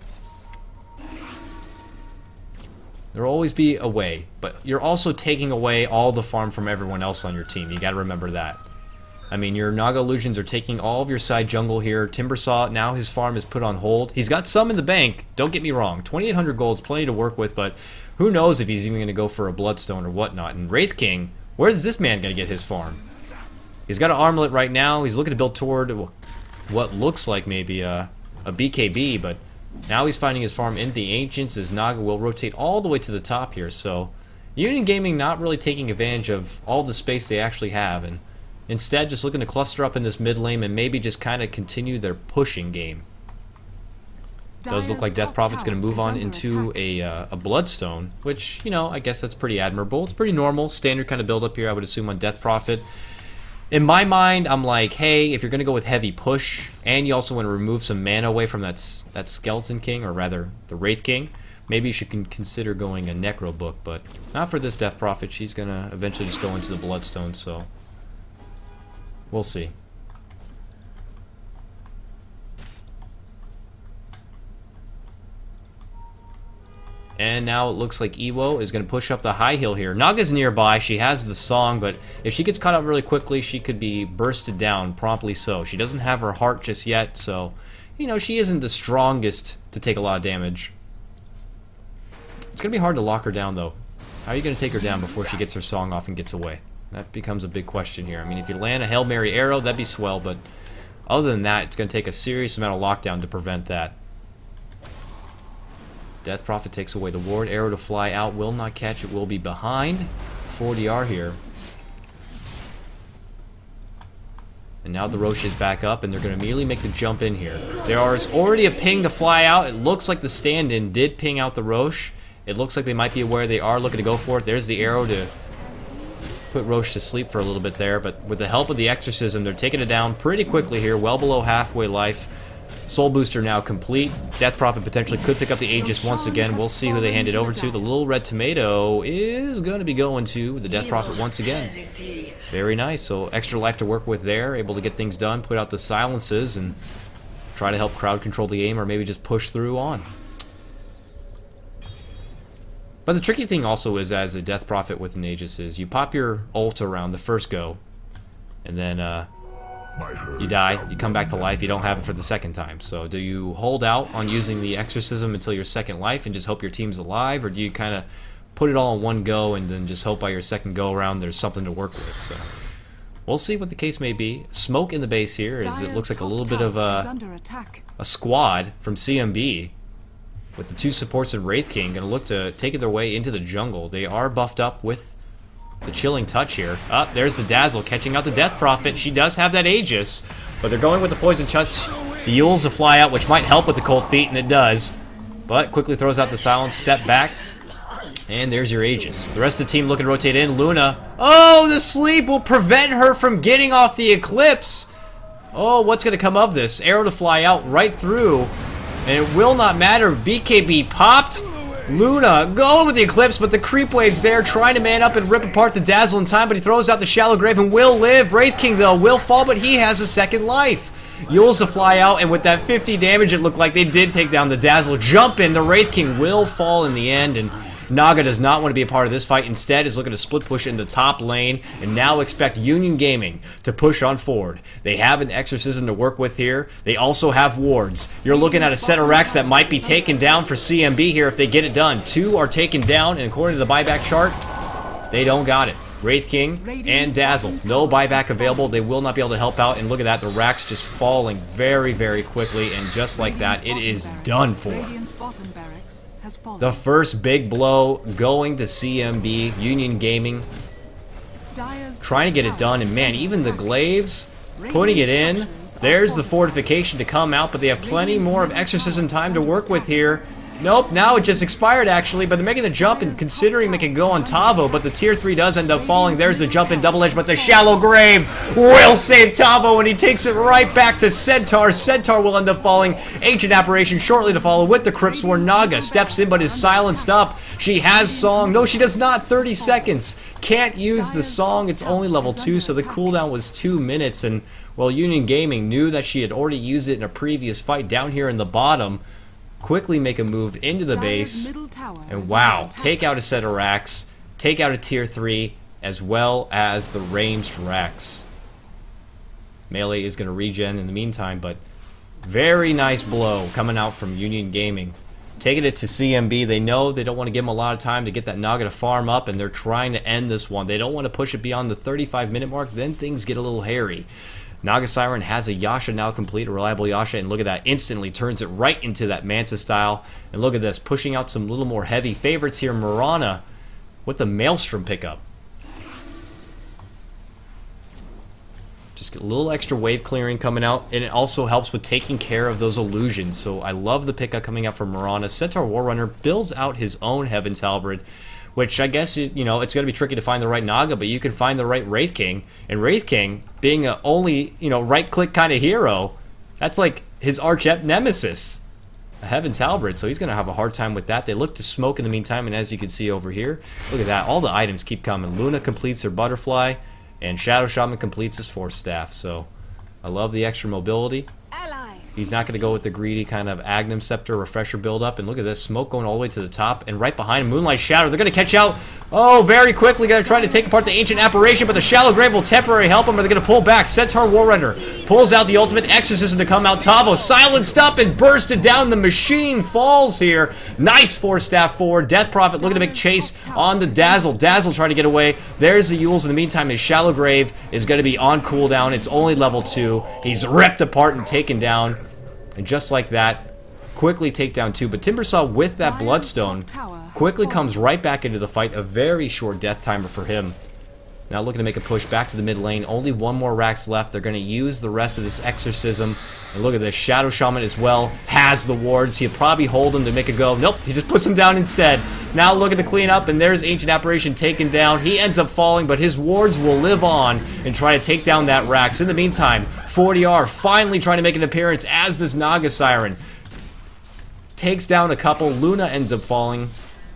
There will always be a way, but you're also taking away all the farm from everyone else on your team. You got to remember that. I mean, your Naga illusions are taking all of your side jungle here. Timbersaw, now his farm is put on hold. He's got some in the bank, don't get me wrong. 2,800 gold is plenty to work with, but who knows if he's even going to go for a Bloodstone or whatnot. And Wraith King, where's this man going to get his farm? He's got an armlet right now. He's looking to build toward what looks like maybe a BKB, but now he's finding his farm in the Ancients. His Naga will rotate all the way to the top here, so Union Gaming not really taking advantage of all the space they actually have, and instead just looking to cluster up in this mid lane and maybe just kind of continue their pushing game. Does look like Death Prophet's going to move on into a Bloodstone, which, you know, I guess that's pretty admirable. It's pretty normal, standard kind of build up here, I would assume, on Death Prophet. In my mind, I'm like, hey, if you're going to go with heavy push, and you also want to remove some mana away from that Skeleton King, or rather, the Wraith King, maybe you should consider going a Necro Book, but not for this Death Prophet. She's going to eventually just go into the Bloodstone, so we'll see. And now it looks like Ewo is going to push up the high hill here. Naga's nearby. She has the song, but if she gets caught up really quickly, she could be bursted down promptly so. She doesn't have her heart just yet, so, you know, she isn't the strongest to take a lot of damage. It's going to be hard to lock her down, though. How are you going to take her down before she gets her song off and gets away? That becomes a big question here. I mean, if you land a Hail Mary arrow, that'd be swell, but other than that, it's going to take a serious amount of lockdown to prevent that. Death Prophet takes away the ward. Arrow to fly out. Will not catch. It will be behind 40R here. And now the Rosh is back up, and they're going to immediately make the jump in here. There is already a ping to fly out. It looks like the stand-in did ping out the Rosh. It looks like they might be aware they are looking to go for it. There's the arrow to put Rosh to sleep for a little bit there. But with the help of the Exorcism, they're taking it down pretty quickly here, well below halfway life. Soul Booster now complete. Death Prophet potentially could pick up the Aegis once again. We'll see who they hand it over to. The Little Red Tomato is going to be going to the Death Prophet once again. Very nice. So extra life to work with there. Able to get things done, put out the silences, and try to help crowd control the game, or maybe just push through on. But the tricky thing also is, as a Death Prophet with an Aegis, is you pop your ult around the first go, and then you die, you come back to life, you don't have it for the second time. So do you hold out on using the Exorcism until your second life and just hope your team's alive, or do you kind of put it all in one go and then just hope by your second go around there's something to work with? So we'll see what the case may be. Smoke in the base here, as it looks like a little bit of a squad from CMB with the two supports and Wraith King going to look to take their way into the jungle. They are buffed up with the Chilling Touch here. There's the Dazzle catching out the Death Prophet. She does have that Aegis, but they're going with the Poison Touch. The Yules to fly out, which might help with the Cold Feet, and it does. But quickly throws out the Silence, step back, and there's your Aegis. The rest of the team looking to rotate in. Luna. Oh, the sleep will prevent her from getting off the Eclipse. Oh, what's going to come of this? Arrow to fly out right through, and it will not matter. BKB popped. Luna going with the Eclipse, but the creep wave's there, trying to man up and rip apart the Dazzle in time, but he throws out the Shallow Grave and will live. Wraith King, though, will fall, but he has a second life. Yules to fly out, and with that 50 damage, it looked like they did take down the Dazzle. Jump in, the Wraith King will fall in the end, and Naga does not want to be a part of this fight. Instead, is looking to split push in the top lane, and now expect Union Gaming to push on forward. They have an Exorcism to work with here. They also have wards. You're looking at a set of Rex that might be taken down for CMB here if they get it done. Two are taken down, and according to the buyback chart, they don't got it. Wraith King and Dazzle. No buyback available. They will not be able to help out, and look at that. The Rax just falling very, very quickly, and just like that, it is done for. The first big blow going to CMB, Union Gaming, trying to get it done, and man, even the Glaives, putting it in. There's the fortification to come out, but they have plenty more of Exorcism time to work with here. Nope, now it just expired actually, but they're making the jump and considering they can go on Tavo, but the tier 3 does end up falling. There's the jump in double edge, but the Shallow Grave will save Tavo, and he takes it right back to Centaur. Centaur will end up falling. Ancient Apparition shortly to follow with the Cryptsworn. Naga steps in but is silenced up. She has Song. No, she does not. 30 seconds. Can't use the Song. It's only level 2, so the cooldown was 2 minutes, and well, Union Gaming knew that she had already used it in a previous fight down here in the bottom. Quickly make a move into the base, and wow, take out a set of Rax, take out a tier 3, as well as the ranged Rax. Melee is going to regen in the meantime, but very nice blow coming out from Union Gaming. Taking it to CMB, they know they don't want to give them a lot of time to get that Naga to farm up, and they're trying to end this one. They don't want to push it beyond the 35-minute mark, then things get a little hairy. Naga Siren has a Yasha now complete, a reliable Yasha, and look at that, instantly turns it right into that Manta style. And look at this, pushing out some little more heavy favorites here. Mirana with the Maelstrom pickup. Just get a little extra wave clearing coming out, and it also helps with taking care of those illusions. So I love the pickup coming out from Mirana. Centaur Warrunner builds out his own Heaven's Halberd, which I guess, you know, it's going to be tricky to find the right Naga, but you can find the right Wraith King. And Wraith King, being a only, you know, right-click kind of hero, that's like his arch nemesis, a Heaven's Halberd, so he's going to have a hard time with that. They look to smoke in the meantime, and as you can see over here, look at that. All the items keep coming. Luna completes her Butterfly, and Shadow Shaman completes his Force Staff. So I love the extra mobility. He's not going to go with the greedy kind of Agnum Scepter refresher build-up. And look at this, smoke going all the way to the top. And right behind him, Moonlight Shadow. They're going to catch out. Oh, very quickly going to try to take apart the Ancient Apparition, but the Shallow Grave will temporarily help him, or they're going to pull back. Centaur Warrunner pulls out the ultimate Exorcism to come out. Tavo silenced up and bursted down. The machine falls here. Nice Force Staff forward. Death Prophet looking to make chase on the Dazzle. Dazzle trying to get away. There's the Yules. In the meantime, his Shallow Grave is going to be on cooldown. It's only level 2. He's ripped apart and taken down. And just like that, quickly take down 2. But Timbersaw with that Bloodstone quickly comes right back into the fight. A very short death timer for him. Now looking to make a push back to the mid lane. Only one more Rax left. They're going to use the rest of this Exorcism. And look at this. Shadow Shaman as well has the wards. He'll probably hold him to make a go. Nope, he just puts him down instead. Now looking to clean up, and there's Ancient Apparition taken down. He ends up falling, but his wards will live on and try to take down that Rax. In the meantime, 40R finally trying to make an appearance as this Naga Siren takes down a couple. Luna ends up falling,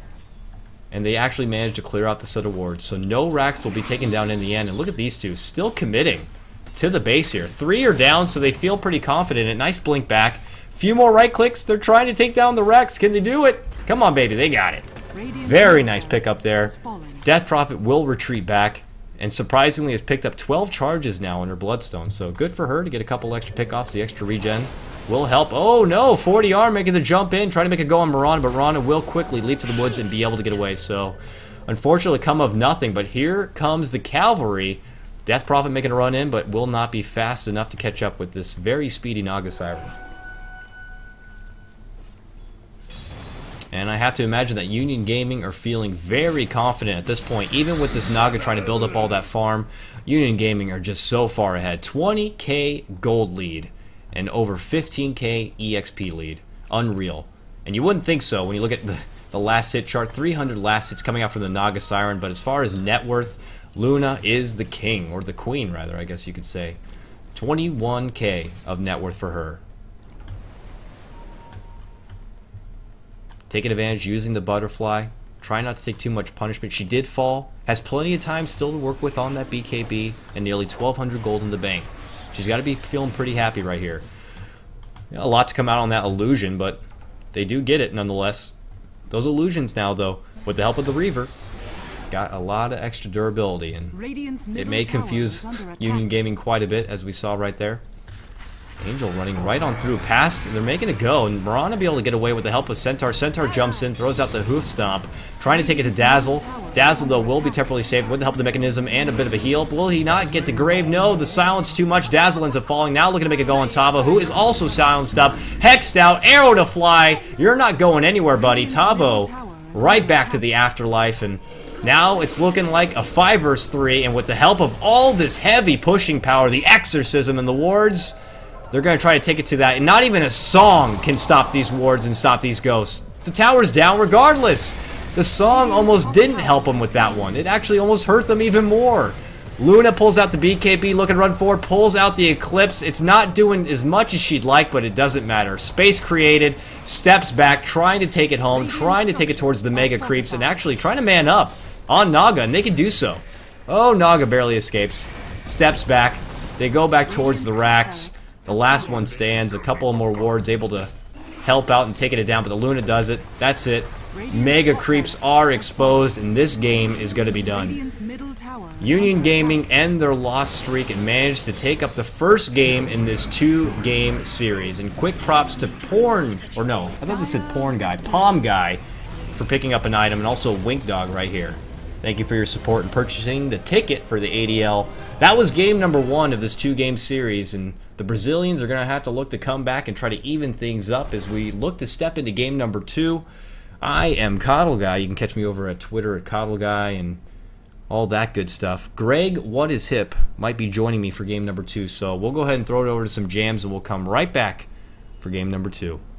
and they actually managed to clear out the set of wards. So no Rax will be taken down in the end. And look at these two still committing to the base here. 3 are down, so they feel pretty confident. A nice blink back. Few more right clicks. They're trying to take down the Rax. Can they do it? Come on, baby. They got it. Very nice pickup there. Death Prophet will retreat back, and surprisingly has picked up 12 charges now on her Bloodstone. So good for her to get a couple extra pickoffs. The extra regen will help. Oh no, 40R making the jump in, trying to make a go on Mirana, but Mirana will quickly leap to the woods and be able to get away. So unfortunately come of nothing, but here comes the cavalry. Death Prophet making a run in, but will not be fast enough to catch up with this very speedy Naga Siren. And I have to imagine that Union Gaming are feeling very confident at this point. Even with this Naga trying to build up all that farm, Union Gaming are just so far ahead. 20k gold lead and over 15k EXP lead. Unreal. And you wouldn't think so when you look at the last hit chart. 300 last hits coming out from the Naga Siren. But as far as net worth, Luna is the king, or the queen rather, I guess you could say. 21k of net worth for her. Taking advantage, using the Butterfly. Try not to take too much punishment. She did fall. Has plenty of time still to work with on that BKB. And nearly 1,200 gold in the bank. She's got to be feeling pretty happy right here. A lot to come out on that illusion, but they do get it nonetheless. Those illusions now, though, with the help of the Reaver, got a lot of extra durability. And it may confuse Union Gaming quite a bit, as we saw right there. Angel running right on through past, and they're making a go, and Mirana be able to get away with the help of Centaur. Centaur jumps in, throws out the Hoof Stomp, trying to take it to Dazzle. Dazzle, though, will be temporarily saved with the help of the Mechanism and a bit of a heal. Will he not get to Grave? No, the silence too much. Dazzle ends up falling. Now looking to make a go on Tavo, who is also silenced up. Hexed out, arrow to fly. You're not going anywhere, buddy. Tavo right back to the afterlife, and now it's looking like a 5 vs 3, and with the help of all this heavy pushing power, the Exorcism and the wards, they're going to try to take it to that, and not even a song can stop these wards and stop these ghosts. The tower's down regardless. The song almost didn't help them with that one. It actually almost hurt them even more. Luna pulls out the BKB, looking to run forward, pulls out the Eclipse. It's not doing as much as she'd like, but it doesn't matter. Space created, steps back, trying to take it home, trying to take it towards the Mega Creeps, and actually trying to man up on Naga, and they can do so. Oh, Naga barely escapes. Steps back. They go back towards the Rax. The last one stands. A couple more wards able to help out and taking it down, but the Luna does it. That's it. Mega Creeps are exposed, and this game is going to be done. Union Gaming end their loss streak and managed to take up the first game in this 2-game series. And quick props to Porn, or no, I thought this said Porn Guy, Palm Guy, for picking up an item, and also Wink Dog right here. Thank you for your support in purchasing the ticket for the ADL. That was game number 1 of this 2-game series, and the Brazilians are going to have to look to come back and try to even things up as we look to step into game number 2. I am Coddle Guy. You can catch me over at Twitter at Coddle Guy and all that good stuff. Greg, What Is Hip, might be joining me for game number 2, so we'll go ahead and throw it over to some jams, and we'll come right back for game number 2.